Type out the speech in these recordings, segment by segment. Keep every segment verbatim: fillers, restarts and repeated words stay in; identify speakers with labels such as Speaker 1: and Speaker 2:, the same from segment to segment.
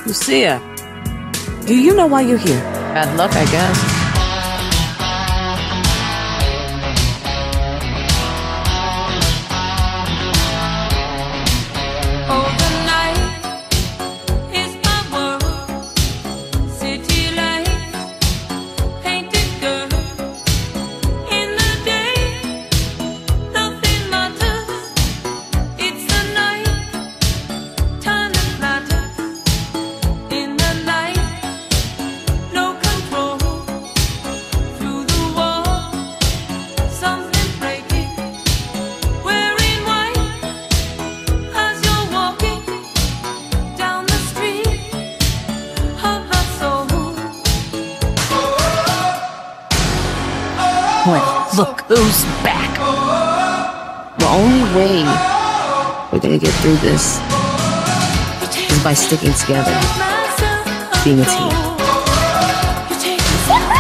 Speaker 1: Lucia, do you know why you're here?
Speaker 2: Bad luck, I guess.
Speaker 1: Well, look who's back.
Speaker 2: The only way we're gonna get through this is by sticking together, being a team.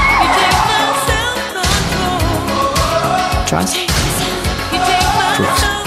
Speaker 2: Trust? Trust.